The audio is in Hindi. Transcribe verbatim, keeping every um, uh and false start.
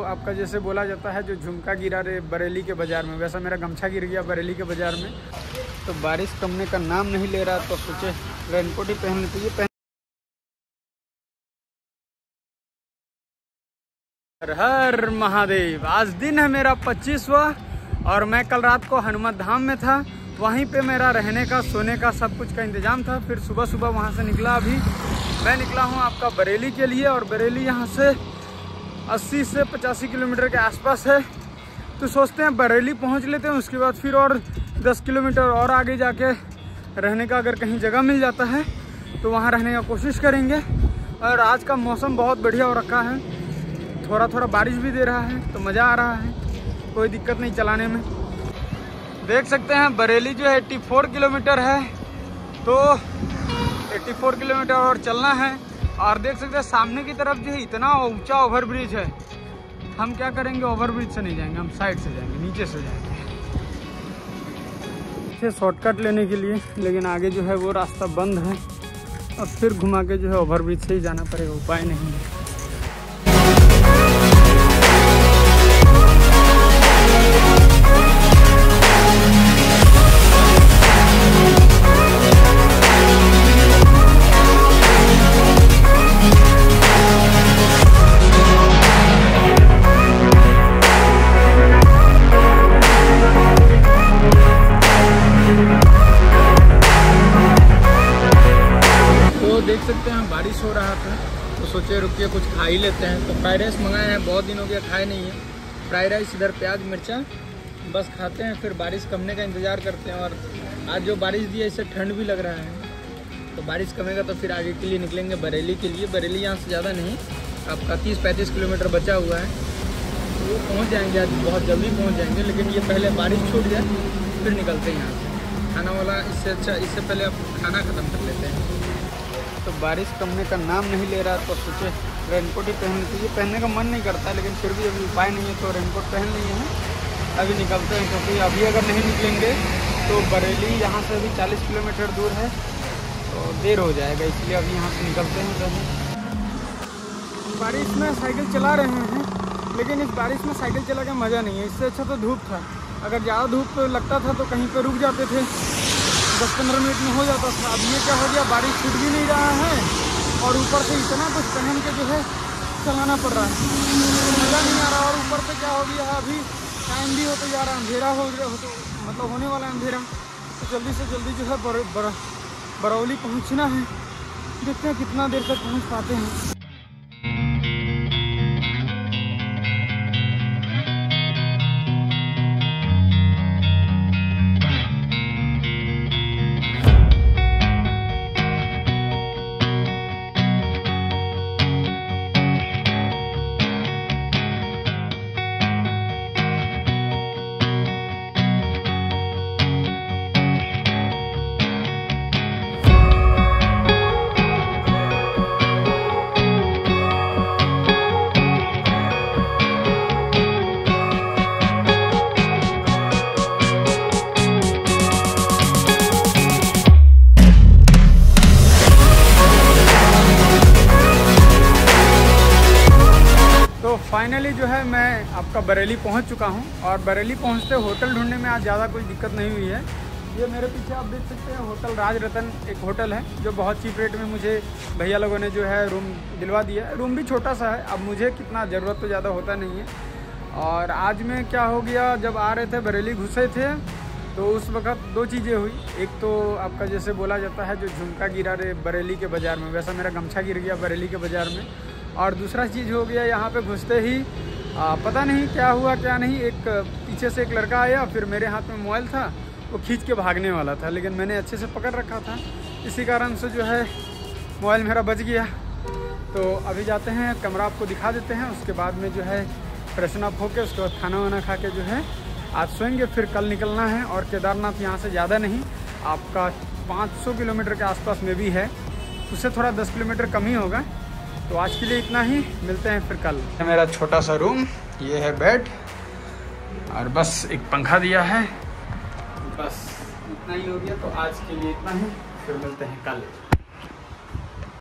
आपका जैसे बोला जाता है जो झुमका गिरा रे बरेली के बाज़ार में, वैसा मेरा गमछा गिर गया बरेली के बाज़ार में। तो बारिश कमने का नाम नहीं ले रहा, तो सोचे रेनकोट ही पहन लेते। ये पहन हर महादेव। आज दिन है मेरा पच्चीसवां और मैं कल रात को हनुमान धाम में था। वहीं पे मेरा रहने का, सोने का, सब कुछ का इंतजाम था। फिर सुबह सुबह वहाँ से निकला। अभी मैं निकला हूँ आपका बरेली के लिए, और बरेली यहाँ से अस्सी से पचासी किलोमीटर के आसपास है। तो सोचते हैं बरेली पहुँच लेते हैं, उसके बाद फिर और दस किलोमीटर और आगे जाके रहने का अगर कहीं जगह मिल जाता है तो वहाँ रहने का कोशिश करेंगे। और आज का मौसम बहुत बढ़िया हो रखा है, थोड़ा थोड़ा बारिश भी दे रहा है, तो मज़ा आ रहा है, कोई दिक्कत नहीं चलाने में। देख सकते हैं बरेली जो है चौरासी किलोमीटर है, तो चौरासी किलोमीटर और चलना है। और देख सकते हैं सामने की तरफ जो है इतना ऊंचा ओवरब्रिज है। हम क्या करेंगे, ओवरब्रिज से नहीं जाएंगे, हम साइड से जाएंगे, नीचे से जाएंगे शॉर्टकट लेने के लिए। लेकिन आगे जो है वो रास्ता बंद है, और फिर घुमा के जो है ओवरब्रिज से ही जाना पड़ेगा, उपाय नहीं है। देख सकते हैं बारिश हो रहा था, तो सोचे रुकिए कुछ खा ही लेते हैं। तो फ्राइड राइस मंगाए हैं, बहुत दिन हो गया खाए नहीं है। फ्राइड राइस, इधर प्याज मिर्चा, बस खाते हैं, फिर बारिश कमने का इंतज़ार करते हैं। और आज जो बारिश दी है इससे ठंड भी लग रहा है, तो बारिश कमेगा तो फिर आगे के लिए निकलेंगे बरेली के लिए। बरेली यहाँ से ज़्यादा नहीं, आपका तीस पैंतीस किलोमीटर बचा हुआ है, तो वो पहुँच जाएंगे आज, बहुत जल्दी पहुँच जाएंगे। लेकिन ये पहले बारिश छूट जाए फिर निकलते हैं यहाँ से। खाना वाला इससे अच्छा, इससे पहले आप खाना ख़त्म कर लेते हैं। तो बारिश कमने का नाम नहीं ले रहा, तो सोचे रेनकोट ही पहन लेते। ये पहनने का मन नहीं करता, लेकिन फिर भी अभी उपाय नहीं है, तो रेनकोट पहन लिए हैं। अभी निकलते हैं, क्योंकि अभी अगर नहीं निकलेंगे तो बरेली यहाँ से अभी चालीस किलोमीटर दूर है, तो देर हो जाएगा, इसलिए अभी यहाँ से निकलते हैं पहले। बारिश में साइकिल चला रहे हैं, लेकिन इस बारिश में साइकिल चला के मज़ा नहीं है। इससे अच्छा तो धूप था। अगर ज़्यादा धूप लगता था तो कहीं पर रुक जाते थे, दस पंद्रह मिनट में हो जाता था। अब ये क्या हो गया, बारिश छूट भी नहीं रहा है, और ऊपर से इतना कुछ पहन के जो है चलाना पड़ रहा है, मज़ा नहीं आ रहा। और ऊपर से क्या हो गया है, अभी टाइम भी होते जा रहा है, अंधेरा हो हो तो मतलब होने वाला है अंधेरा। तो जल्दी से जल्दी जो है बर, बर, बरौली पहुँचना है। देखते हैं कितना देर तक पहुँच पाते हैं। फाइनली जो है मैं आपका बरेली पहुंच चुका हूं, और बरेली पहुंचते होटल ढूंढने में आज ज़्यादा कोई दिक्कत नहीं हुई है। ये मेरे पीछे आप देख सकते हैं होटल राज रतन, एक होटल है जो बहुत चीप रेट में मुझे भैया लोगों ने जो है रूम दिलवा दिया है। रूम भी छोटा सा है, अब मुझे कितना ज़रूरत तो ज़्यादा होता नहीं है। और आज में क्या हो गया, जब आ रहे थे बरेली घुसे थे, तो उस वक्त दो चीज़ें हुई। एक तो आपका जैसे बोला जाता है जो झुमका गिरा रे बरेली के बाज़ार में, वैसा मेरा गमछा गिर गया बरेली के बाज़ार में। और दूसरा चीज़ हो गया, यहाँ पे घुसते ही आ, पता नहीं क्या हुआ क्या नहीं, एक पीछे से एक लड़का आया, फिर मेरे हाथ में मोबाइल था, वो खींच के भागने वाला था, लेकिन मैंने अच्छे से पकड़ रखा था, इसी कारण से जो है मोबाइल मेरा बच गया। तो अभी जाते हैं, कमरा आपको दिखा देते हैं, उसके बाद में जो है फ्रेशन अप होके उसके बाद खाना वाना खा के जो है आज सोएंगे, फिर कल निकलना है। और केदारनाथ यहाँ से ज़्यादा नहीं, आपका पाँच सौ किलोमीटर के आसपास में भी है, उससे थोड़ा दस किलोमीटर कम ही होगा। तो आज के लिए इतना ही, मिलते हैं फिर कल। मेरा छोटा सा रूम, ये है बेड, और बस एक पंखा दिया है, बस इतना ही हो गया। तो आज के लिए इतना ही, फिर मिलते हैं कल।